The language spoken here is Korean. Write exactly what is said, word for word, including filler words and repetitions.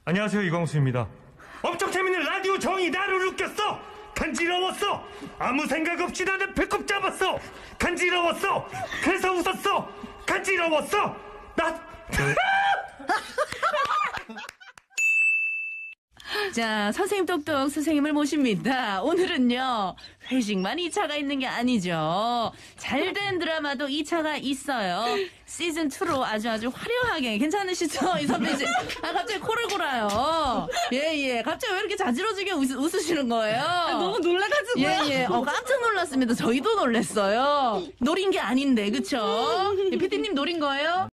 안녕하세요, 이광수입니다. 엄청 재밌는 라디오 정이 나를 웃겼어. 간지러웠어. 아무 생각 없이 나는 배꼽 잡았어. 간지러웠어. 그래서 웃었어. 간지러웠어. 나... 자, 선생님 똑똑 선생님을 모십니다. 오늘은요, 회식만 이 차가 있는 게 아니죠. 잘된 드라마도 이 차가 있어요. 시즌이로 아주 아주 화려하게. 괜찮으시죠? 이 선배님. 아, 갑자기 코를 골아요. 예, 예. 갑자기 왜 이렇게 자지러지게 웃, 웃으시는 거예요? 아, 너무 놀라가지고요. 예, 예. 어, 깜짝 놀랐습니다. 저희도 놀랐어요. 노린 게 아닌데, 그쵸? 피디님 노린 거예요?